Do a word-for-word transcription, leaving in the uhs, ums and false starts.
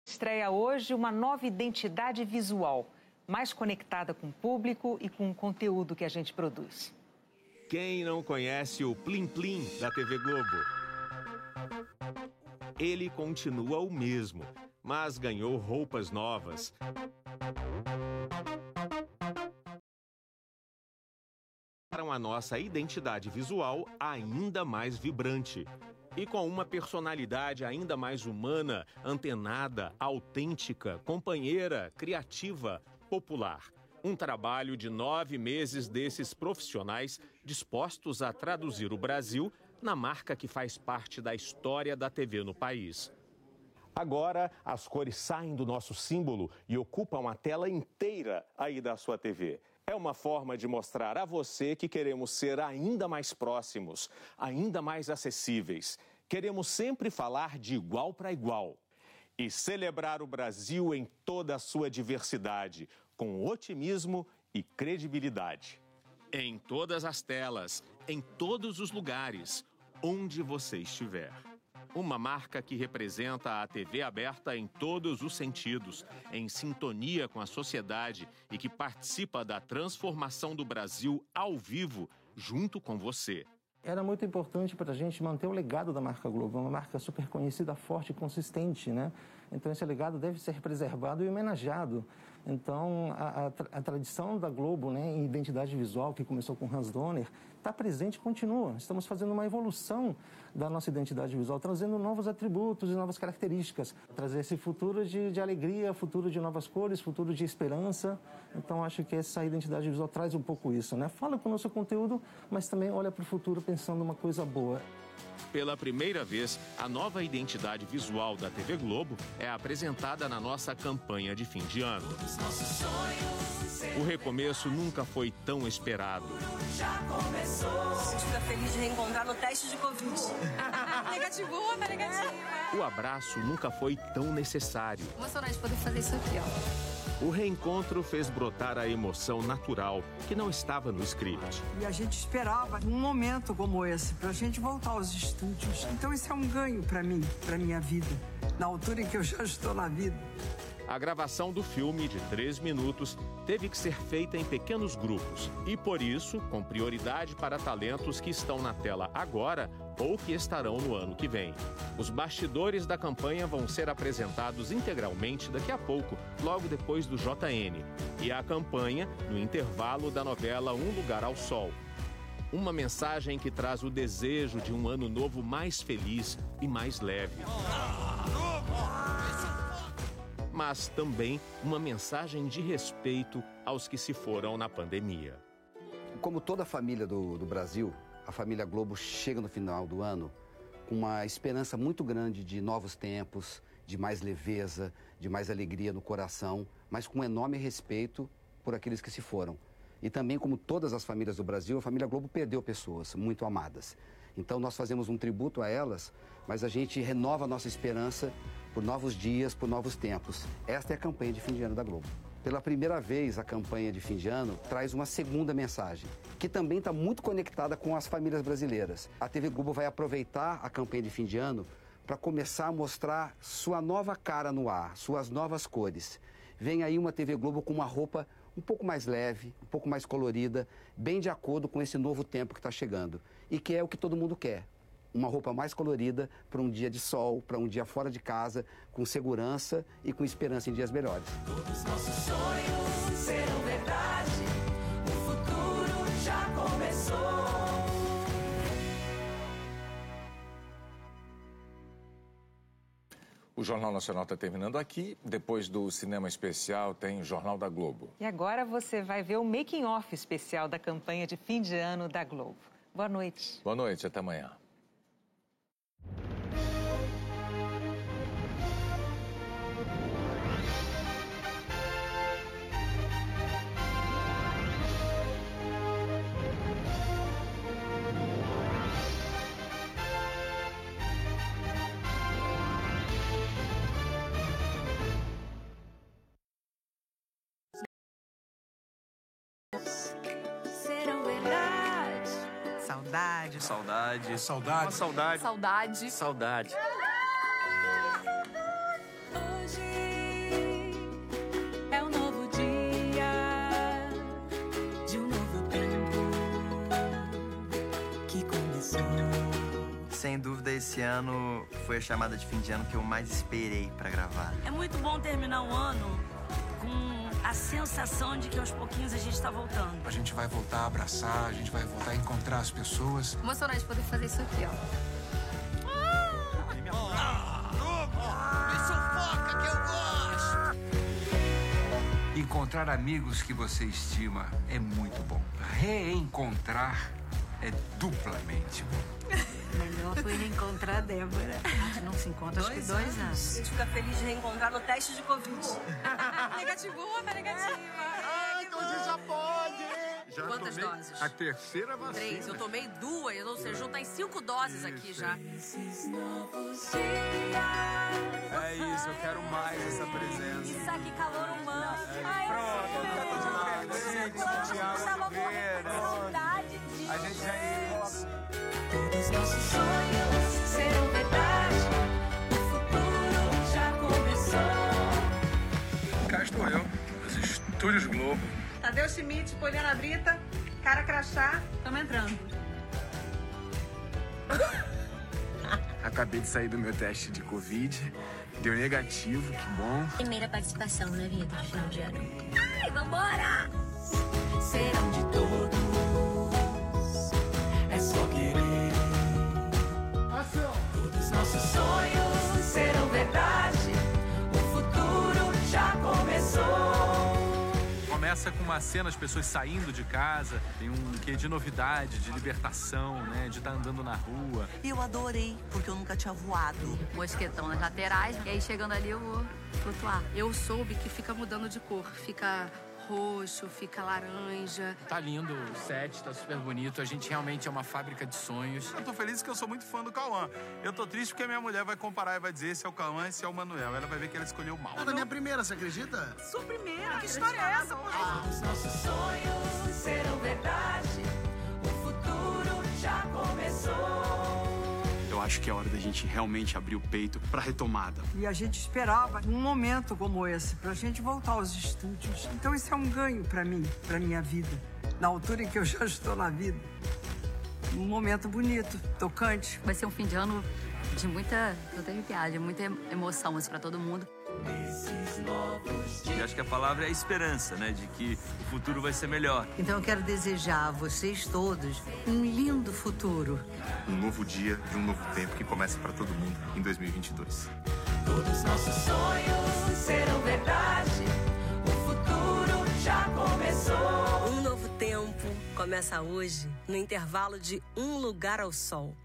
Estreia hoje uma nova identidade visual, mais conectada com o público e com o conteúdo que a gente produz. Quem não conhece o Plim Plim da T V Globo? Ele continua o mesmo, mas ganhou roupas novas. Para a nossa identidade visual ainda mais vibrante. E com uma personalidade ainda mais humana, antenada, autêntica, companheira, criativa, popular. Um trabalho de nove meses desses profissionais dispostos a traduzir o Brasil na marca que faz parte da história da T V no país. Agora, as cores saem do nosso símbolo e ocupam a tela inteira aí da sua T V. É uma forma de mostrar a você que queremos ser ainda mais próximos, ainda mais acessíveis. Queremos sempre falar de igual para igual e celebrar o Brasil em toda a sua diversidade, com otimismo e credibilidade. Em todas as telas, em todos os lugares, onde você estiver. Uma marca que representa a T V aberta em todos os sentidos, em sintonia com a sociedade e que participa da transformação do Brasil ao vivo, junto com você. Era muito importante para a gente manter o legado da marca Globo, uma marca super conhecida, forte e consistente, né? Então esse legado deve ser preservado e homenageado. Então a, a, a tradição da Globo, né, em identidade visual, que começou com Hans Donner, está presente e continua. Estamos fazendo uma evolução da nossa identidade visual, trazendo novos atributos e novas características. Trazer esse futuro de, de alegria, futuro de novas cores, futuro de esperança. Então acho que essa identidade visual traz um pouco isso, né? Fala com o nosso conteúdo, mas também olha para o futuro pensando uma coisa boa. Pela primeira vez, a nova identidade visual da T V Globo é apresentada na nossa campanha de fim de ano. O recomeço nunca foi tão esperado. Já começou. Estou feliz de reencontrar no teste de Covid. Negativou, tá negativa. O abraço nunca foi tão necessário. Emocionante poder fazer isso aqui, ó. O reencontro fez brotar a emoção natural, que não estava no script. E a gente esperava um momento como esse, pra gente voltar aos estúdios. Então isso é um ganho pra mim, pra minha vida, na altura em que eu já estou na vida. A gravação do filme, de três minutos, teve que ser feita em pequenos grupos. E por isso, com prioridade para talentos que estão na tela agora ou que estarão no ano que vem. Os bastidores da campanha vão ser apresentados integralmente daqui a pouco, logo depois do J N. E a campanha no intervalo da novela Um Lugar ao Sol. Uma mensagem que traz o desejo de um ano novo mais feliz e mais leve. Mas também uma mensagem de respeito aos que se foram na pandemia. Como toda a família do, do Brasil, a família Globo chega no final do ano com uma esperança muito grande de novos tempos, de mais leveza, de mais alegria no coração, mas com enorme respeito por aqueles que se foram. E também, como todas as famílias do Brasil, a família Globo perdeu pessoas muito amadas. Então nós fazemos um tributo a elas, mas a gente renova a nossa esperança por novos dias, por novos tempos. Esta é a campanha de fim de ano da Globo. Pela primeira vez, a campanha de fim de ano traz uma segunda mensagem, que também está muito conectada com as famílias brasileiras. A T V Globo vai aproveitar a campanha de fim de ano para começar a mostrar sua nova cara no ar, suas novas cores. Vem aí uma T V Globo com uma roupa um pouco mais leve, um pouco mais colorida, bem de acordo com esse novo tempo que está chegando. E que é o que todo mundo quer. Uma roupa mais colorida para um dia de sol, para um dia fora de casa, com segurança e com esperança em dias melhores. Todos nossos sonhos serão verdade. O futuro já começou. O Jornal Nacional está terminando aqui. Depois do Cinema Especial, tem o Jornal da Globo. E agora você vai ver o making-off especial da campanha de fim de ano da Globo. Boa noite. Boa noite, até amanhã. Serão verdade. Saudade. Saudade. Saudade. Uma saudade. Saudade. Saudade. Hoje esse ano foi a chamada de fim de ano que eu mais esperei pra gravar. É muito bom terminar o ano com a sensação de que aos pouquinhos a gente tá voltando. A gente vai voltar a abraçar, a gente vai voltar a encontrar as pessoas. Emocionante poder fazer isso aqui, ó. Encontrar amigos que você estima é muito bom. Reencontrar é duplamente bom. Melhor foi reencontrar a Débora. A gente não se encontra, acho que dois anos. A gente fica feliz de reencontrar no teste de Covid. Negativou, tá negativa. Ai, então a gente já pode. Já Quantas tomei doses? a terceira vacina. Três. Eu tomei duas, ou seja, tá em cinco doses aqui já. É isso, eu quero mais essa presença. Isso aqui, calor humano. Ai, Pronto, eu tô de presente, Thiago Oliveira. Saudade disso. A gente já ia... Todos nossos sonhos serão verdade. O futuro já começou. Cá estou eu, nos Estúdios Globo. Tadeu Schmidt, Poliana Brita, Cara Crachá. Estamos entrando. Acabei de sair do meu teste de Covid. Deu negativo, que bom. Primeira participação na vida de final de ano. Ai, vambora! Serão de todos. É só querer. Ação! Todos nossos sonhos serão verdade. O futuro já começou. Começa com uma cena, as pessoas saindo de casa, tem um quê de novidade, de libertação, né? De estar andando na rua. Eu adorei, porque eu nunca tinha voado. Mosquetão nas laterais, e aí chegando ali eu vou flutuar. Eu soube que fica mudando de cor, fica roxo, fica laranja. Tá lindo o set, tá super bonito. A gente realmente é uma fábrica de sonhos. Eu tô feliz que eu sou muito fã do Cauã. Eu tô triste porque a minha mulher vai comparar e vai dizer esse é o Cauã, esse é o Manuel. Ela vai ver que ela escolheu mal. É da minha primeira, você acredita? Sua primeira? Que história é essa, pô? Os nossos sonhos serão verdade. O futuro já começou. Eu acho que é hora da gente realmente abrir o peito pra retomada. E a gente esperava um momento como esse pra gente voltar aos estúdios. Então isso é um ganho pra mim, pra minha vida. Na altura em que eu já estou na vida. Um momento bonito, tocante. Vai ser um fim de ano de muita, eu tenho piada, de muita emoção assim, pra todo mundo. E acho que a palavra é a esperança, né? De que o futuro vai ser melhor. Então eu quero desejar a vocês todos um lindo futuro. Um novo dia e um novo tempo que começa pra todo mundo em dois mil e vinte e dois. Todos nossos sonhos serão verdade. O futuro já começou. Um novo tempo começa hoje, no intervalo de Um Lugar ao Sol.